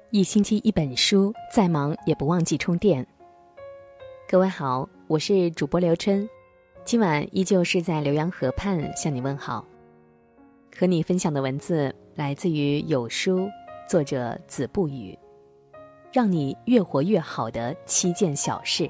一星期一本书，再忙也不忘记充电。各位好，我是主播刘春，今晚依旧是在浏阳河畔向你问好。和你分享的文字来自于有书，作者子不语，让你越活越好的7件小事。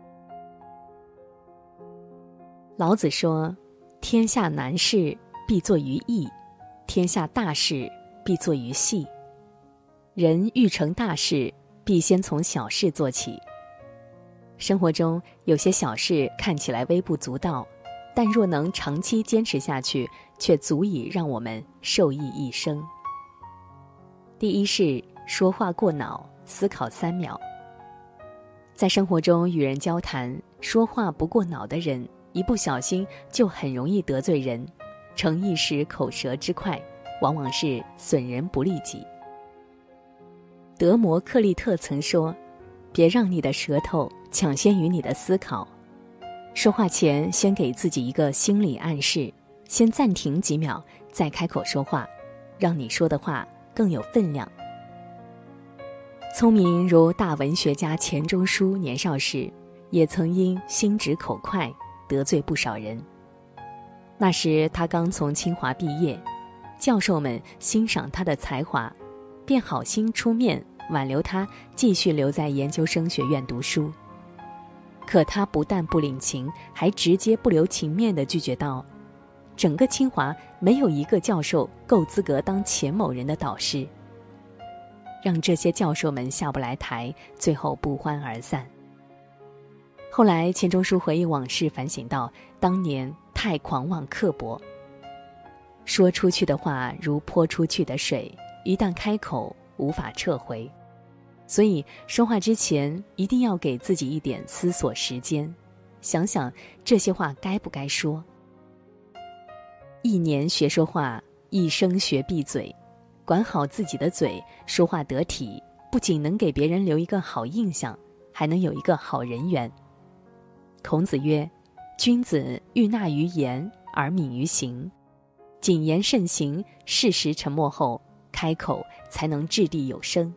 老子说，天下难事必作于易，天下大事必作于细。人欲成大事，必先从小事做起。生活中有些小事看起来微不足道，但若能长期坚持下去，却足以让我们受益一生。第一是说话过脑，思考3秒。在生活中与人交谈，说话不过脑的人，一不小心就很容易得罪人，逞一时口舌之快，往往是损人不利己。德摩克利特曾说，别让你的舌头抢先于你的思考。说话前先给自己一个心理暗示，先暂停几秒，再开口说话，让你说的话更有分量。聪明如大文学家钱钟书年少时，也曾因心直口快得罪不少人。那时他刚从清华毕业，教授们欣赏他的才华，便好心出面挽留他继续留在研究生学院读书。可他不但不领情，还直接不留情面地拒绝道，整个清华没有一个教授够资格当钱某人的导师，让这些教授们下不来台，最后不欢而散。后来钱钟书回忆往事，反省到当年太狂妄刻薄，说出去的话如泼出去的水，一旦开口无法撤回。所以说话之前一定要给自己一点思索时间，想想这些话该不该说。1年学说话，一生学闭嘴。管好自己的嘴，说话得体，不仅能给别人留一个好印象，还能有一个好人缘。孔子曰，君子欲纳于言而敏于行，谨言慎行，适时沉默后开口，才能掷地有声。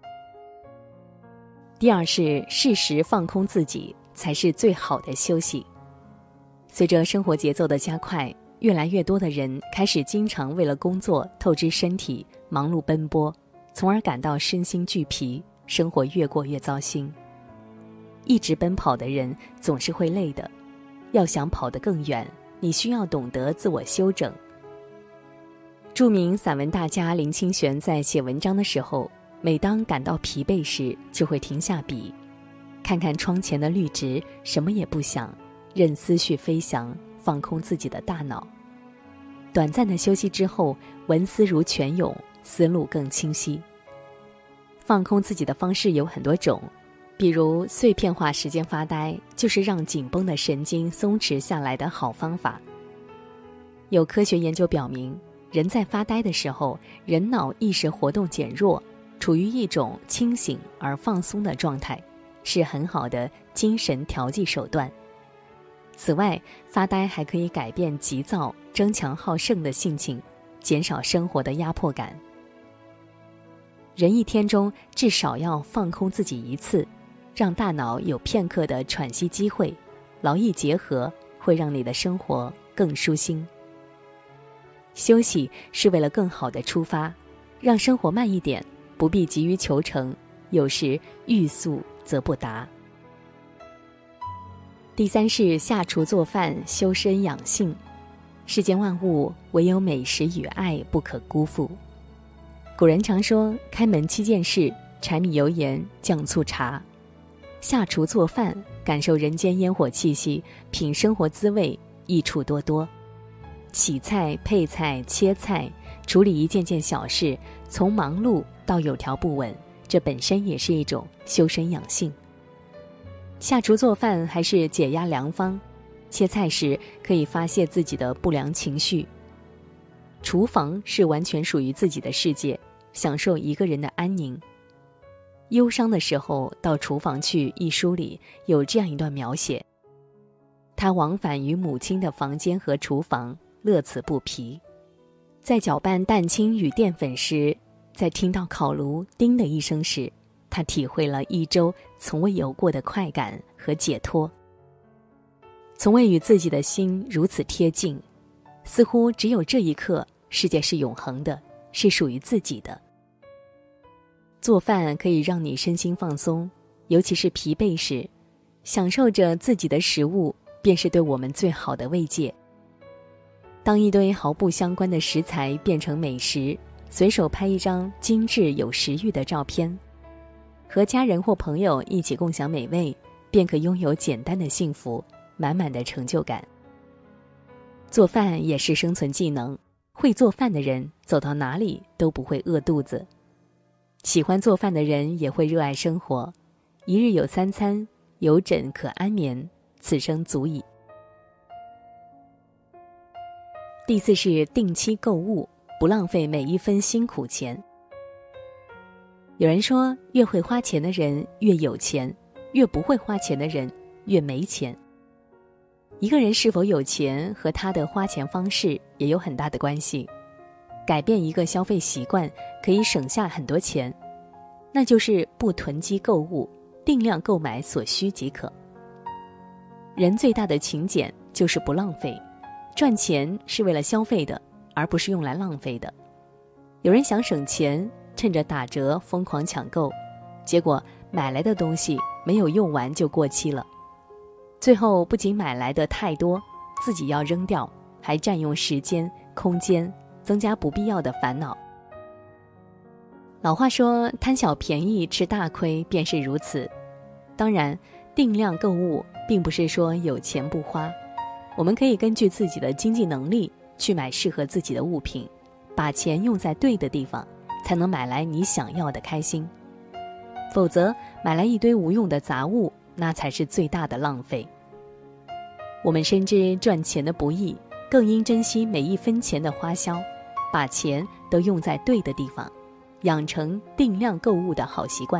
第二是适时放空自己，才是最好的休息。随着生活节奏的加快，越来越多的人开始经常为了工作透支身体，忙碌奔波，从而感到身心俱疲，生活越过越糟心。一直奔跑的人总是会累的，要想跑得更远，你需要懂得自我修整。著名散文大家林清玄在写文章的时候，每当感到疲惫时，就会停下笔，看看窗前的绿植，什么也不想，任思绪飞翔，放空自己的大脑。短暂的休息之后，文思如泉涌，思路更清晰。放空自己的方式有很多种，比如碎片化时间发呆，就是让紧绷的神经松弛下来的好方法。有科学研究表明，人在发呆的时候，人脑意识活动减弱，处于一种清醒而放松的状态，是很好的精神调剂手段。此外，发呆还可以改变急躁、争强好胜的性情，减少生活的压迫感。人一天中至少要放空自己1次，让大脑有片刻的喘息机会，劳逸结合，会让你的生活更舒心。休息是为了更好的出发，让生活慢一点，不必急于求成，有时欲速则不达。第三是下厨做饭，修身养性。世间万物，唯有美食与爱不可辜负。古人常说，开门7件事，柴米油盐酱醋茶。下厨做饭，感受人间烟火气息，品生活滋味，益处多多。洗菜、配菜、切菜，处理一件件小事，从忙碌到有条不紊，这本身也是一种修身养性。下厨做饭还是解压良方，切菜时可以发泄自己的不良情绪。厨房是完全属于自己的世界，享受一个人的安宁。忧伤的时候到厨房去一书里有这样一段描写，他往返于母亲的房间和厨房，乐此不疲。在搅拌蛋清与淀粉时， 在听到烤炉叮的一声时，他体会了一周从未有过的快感和解脱。从未与自己的心如此贴近，似乎只有这一刻，世界是永恒的，是属于自己的。做饭可以让你身心放松，尤其是疲惫时，享受着自己的食物，便是对我们最好的慰藉。当一堆毫不相关的食材变成美食，随手拍一张精致有食欲的照片，和家人或朋友一起共享美味，便可拥有简单的幸福，满满的成就感。做饭也是生存技能，会做饭的人走到哪里都不会饿肚子。喜欢做饭的人也会热爱生活，一日有3餐，有枕可安眠，此生足矣。第4是定期购物，不浪费每一分辛苦钱。有人说，越会花钱的人越有钱，越不会花钱的人越没钱。一个人是否有钱和他的花钱方式也有很大的关系。改变一个消费习惯可以省下很多钱，那就是不囤积购物，定量购买所需即可。人最大的勤俭就是不浪费，赚钱是为了消费的，而不是用来浪费的。有人想省钱，趁着打折疯狂抢购，结果买来的东西没有用完就过期了，最后不仅买来的太多，自己要扔掉，还占用时间、空间，增加不必要的烦恼。老话说，贪小便宜吃大亏便是如此。当然，定量购物并不是说有钱不花，我们可以根据自己的经济能力去买适合自己的物品，把钱用在对的地方，才能买来你想要的开心。否则，买来一堆无用的杂物，那才是最大的浪费。我们深知赚钱的不易，更应珍惜每一分钱的花销，把钱都用在对的地方，养成定量购物的好习惯。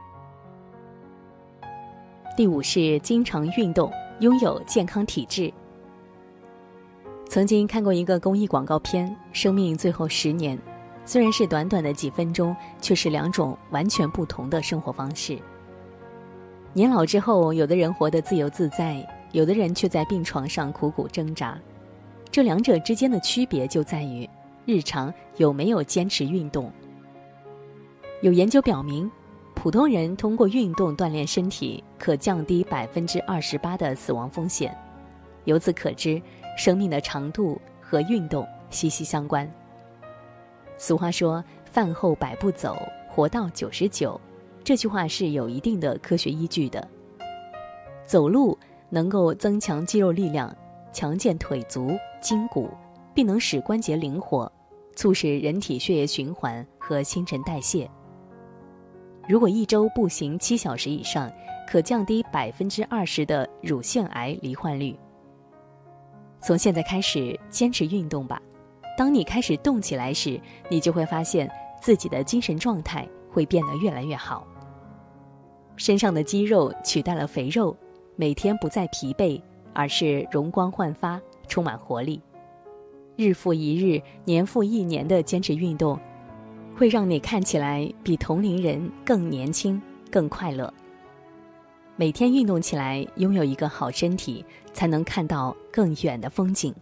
第5是经常运动，拥有健康体质。曾经看过一个公益广告片，生命最后10年，虽然是短短的几分钟，却是2种完全不同的生活方式。年老之后，有的人活得自由自在，有的人却在病床上苦苦挣扎。这2者之间的区别就在于日常有没有坚持运动。有研究表明，普通人通过运动锻炼身体，可降低28%的死亡风险。由此可知，生命的长度和运动息息相关。俗话说，饭后100步走，活到99，这句话是有一定的科学依据的。走路能够增强肌肉力量，强健腿足、筋骨，并能使关节灵活，促使人体血液循环和新陈代谢。如果1周步行7小时以上，可降低20%的乳腺癌罹患率。从现在开始坚持运动吧，当你开始动起来时，你就会发现自己的精神状态会变得越来越好。身上的肌肉取代了肥肉，每天不再疲惫，而是容光焕发，充满活力。日复一日，年复一年的坚持运动，会让你看起来比同龄人更年轻、更快乐。每天运动起来，拥有一个好身体，才能看到更远的风景。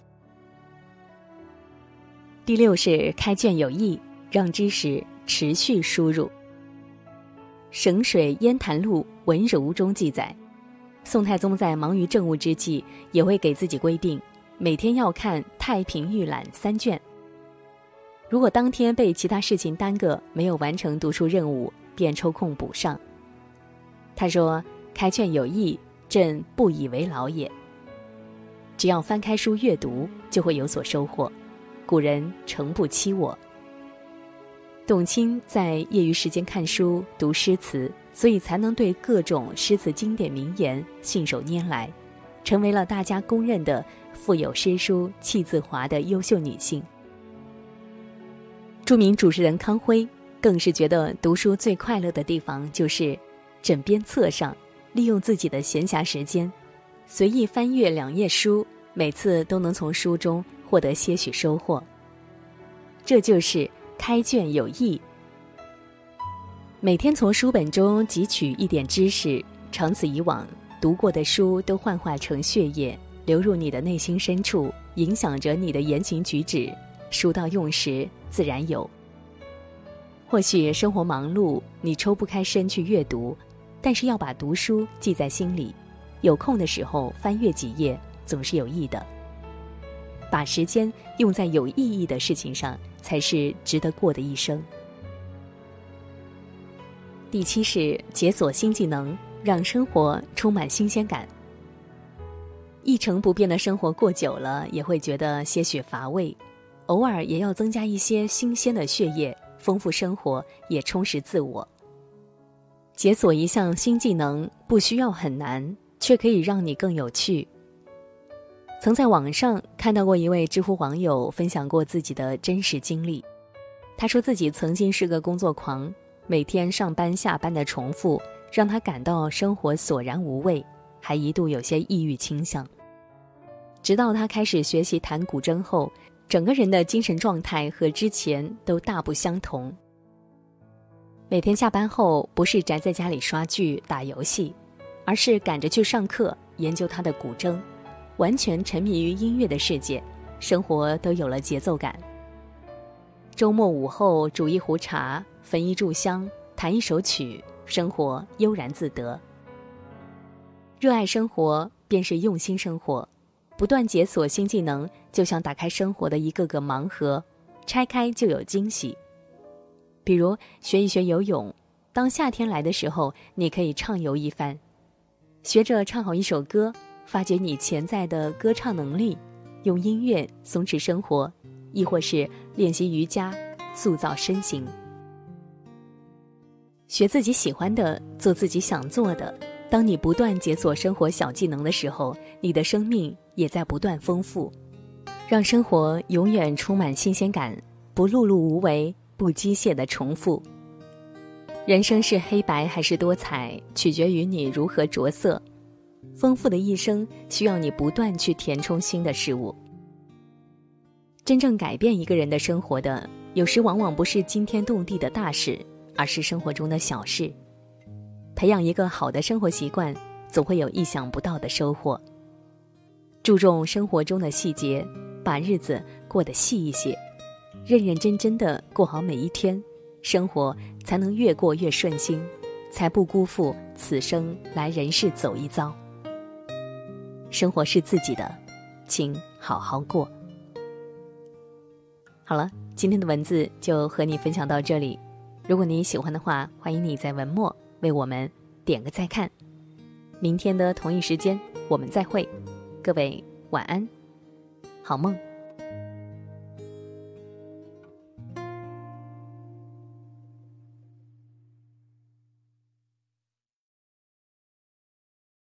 第6是开卷有益，让知识持续输入。省水燕潭录文如中记载，宋太宗在忙于政务之际，也会给自己规定，每天要看《太平御览》3卷。如果当天被其他事情耽搁，没有完成读书任务，便抽空补上。他说，开卷有益，朕不以为劳也。只要翻开书阅读，就会有所收获。古人诚不欺我。董卿在业余时间看书读诗词，所以才能对各种诗词经典名言信手拈来，成为了大家公认的腹有诗书气自华的优秀女性。著名主持人康辉更是觉得读书最快乐的地方就是枕边侧上，利用自己的闲暇时间，随意翻阅2页书，每次都能从书中获得些许收获。这就是开卷有益， 每天从书本中汲取一点知识，长此以往，读过的书都幻化成血液，流入你的内心深处，影响着你的言行举止，书到用时自然有。或许生活忙碌，你抽不开身去阅读，但是要把读书记在心里，有空的时候翻阅几页总是有益的。把时间用在有意义的事情上，才是值得过的一生。第7是解锁新技能，让生活充满新鲜感。一成不变的生活过久了，也会觉得些许乏味，偶尔也要增加一些新鲜的血液，丰富生活，也充实自我。解锁一项新技能，不需要很难，却可以让你更有趣。曾在网上看到过一位知乎网友分享过自己的真实经历。他说自己曾经是个工作狂，每天上班下班的重复让他感到生活索然无味，还一度有些抑郁倾向。直到他开始学习弹古筝后，整个人的精神状态和之前都大不相同。每天下班后不是宅在家里刷剧打游戏，而是赶着去上课研究他的古筝，完全沉迷于音乐的世界，生活都有了节奏感。周末午后煮一壶茶，焚一炷香，弹一首曲，生活悠然自得。热爱生活便是用心生活，不断解锁新技能，就像打开生活的一个个盲盒，拆开就有惊喜。比如学一学游泳，当夏天来的时候，你可以畅游一番；学着唱好一首歌，发掘你潜在的歌唱能力，用音乐松弛生活，亦或是练习瑜伽，塑造身形。学自己喜欢的，做自己想做的。当你不断解锁生活小技能的时候，你的生命也在不断丰富，让生活永远充满新鲜感，不碌碌无为，不机械的重复。人生是黑白还是多彩，取决于你如何着色。丰富的一生需要你不断去填充新的事物。真正改变一个人的生活的，有时往往不是惊天动地的大事，而是生活中的小事。培养一个好的生活习惯，总会有意想不到的收获。注重生活中的细节，把日子过得细一些，认认真真的过好每一天，生活才能越过越顺心，才不辜负此生来人世走一遭。生活是自己的，请好好过。好了，今天的文字就和你分享到这里。如果你喜欢的话，欢迎你在文末为我们点个再看。明天的同一时间我们再会，各位晚安，好梦。